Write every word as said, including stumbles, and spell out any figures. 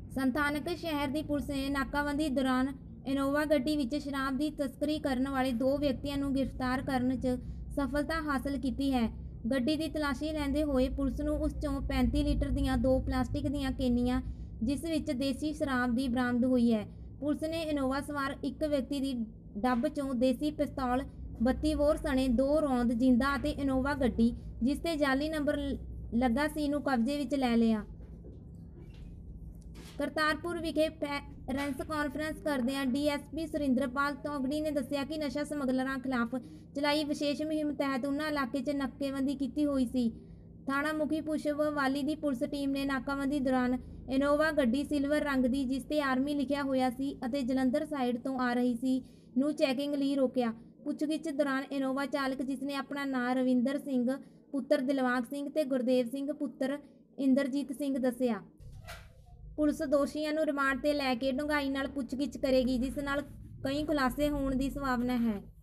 ਸਥਾਨਕ ਸ਼ਹਿਰ ਦੀ ਪੁਲਿਸ ਨੇ ਨਾਕਾਬੰਦੀ ਦੌਰਾਨ ਇਨੋਵਾ ਗੱਡੀ ਵਿੱਚ ਸ਼ਰਾਬ ਦੀ ਤਸਕਰੀ ਕਰਨ ਵਾਲੇ ਦੋ ਵਿਅਕਤੀਆਂ ਨੂੰ ਗ੍ਰਿਫਤਾਰ ਕਰਨ 'ਚ ਸਫਲਤਾ ਹਾਸਲ ਕੀਤੀ ਹੈ। ਗੱਡੀ ਦੀ ਤਲਾਸ਼ੀ ਲੈਂਦੇ ਹੋਏ ਪੁਲਿਸ ਨੂੰ ਉਸ 'ਚੋਂ ਪੈਂਤੀ ਲੀਟਰ ਦੀਆਂ ਦੋ ਪਲਾਸਟਿਕ ਦੀਆਂ ਕੇਨੀਆਂ ਜਿਸ ਵਿੱਚ ਦੇਸੀ ਸ਼ਰਾਬ ਦੀ ਬਰਾਮਦ ਹੋਈ ਹੈ। ਪੁਲਿਸ ਨੇ ਇਨੋਵਾ ਸਵਾਰ ਇੱਕ ਵਿਅਕਤੀ ਦੀ ਡੱਬ 'ਚੋਂ ਦੇਸੀ ਪਿਸਤੌਲ, ਬੱਤੀ ਬੋਰ ਸਣੇ ਦੋ ਰੌਂਦ ਜਿੰਦਾ ਅਤੇ ਇਨੋਵਾ ਗੱਡੀ ਜਿਸ 'ਤੇ ਜਾਲੀ ਨੰਬਰ ਲੱਗਾ ਸੀ ਨੂੰ ਕਬਜ਼ੇ ਵਿੱਚ ਲੈ ਲਿਆ। ਕਰਤਾਰਪੁਰ ਵਿਖੇ ਪ੍ਰੈਸ ਕਾਨਫਰੰਸ ਕਰਦਿਆਂ D S P Surinderpal Taugri ਨੇ ਦੱਸਿਆ ਕਿ ਨਸ਼ਾ ਸਮਗਲਰਾਂ ਖਿਲਾਫ ਚਲਾਈ ਵਿਸ਼ੇਸ਼ ਮੁਹਿੰਮ ਤਹਿਤ ਉਨ੍ਹਾਂ ਇਲਾਕੇ 'ਚ ਨਾਕੇਬੰਦੀ ਕੀਤੀ ਹੋਈ ਸੀ। ਥਾਣਾ ਮੁਖੀ ਪੁਸ਼ਪ ਵਾਲੀ ਦੀ ਪੁਲਿਸ ਟੀਮ ਨੇ ਨਾਕਾਬੰਦੀ ਦੌਰਾਨ ਇਨੋਵਾ ਗੱਡੀ ਸਿਲਵਰ ਰੰਗ ਦੀ ਜਿਸ 'ਤੇ ਆਰਮੀ ਲਿਖਿਆ ਹੋਇਆ ਸੀ ਅਤੇ ਜਲੰਧਰ ਸਾਈਡ ਤੋਂ ਆ ਰਹੀ ਸੀ ਨੂੰ ਚੈਕਿੰਗ ਲਈ ਰੋਕਿਆ। ਪੁੱਛਗਿੱਛ ਦੌਰਾਨ ਇਨੋਵਾ ਚਾਲਕ, ਜਿਸ ਨੇ ਆਪਣਾ ਨਾਂ ਰਵਿੰਦਰ ਸਿੰਘ ਪੁੱਤਰ ਦਿਲਬਾਗ ਸਿੰਘ ਤੇ ਗੁਰਦੇਵ ਸਿੰਘ ਪੁੱਤਰ ਇੰਦਰਜੀਤ ਸਿੰਘ ਦੱਸਿਆ। ਪੁਲਿਸ ਦੋਸ਼ੀਆਂ ਨੂੰ ਰਿਮਾਂਡ ਤੇ ਲੈ ਕੇ ਡੂੰਘਾਈ ਨਾਲ ਪੁੱਛਗਿੱਛ ਕਰੇਗੀ, ਜਿਸ ਨਾਲ ਕਈ ਖੁਲਾਸੇ ਹੋਣ ਦੀ ਸੰਭਾਵਨਾ ਹੈ।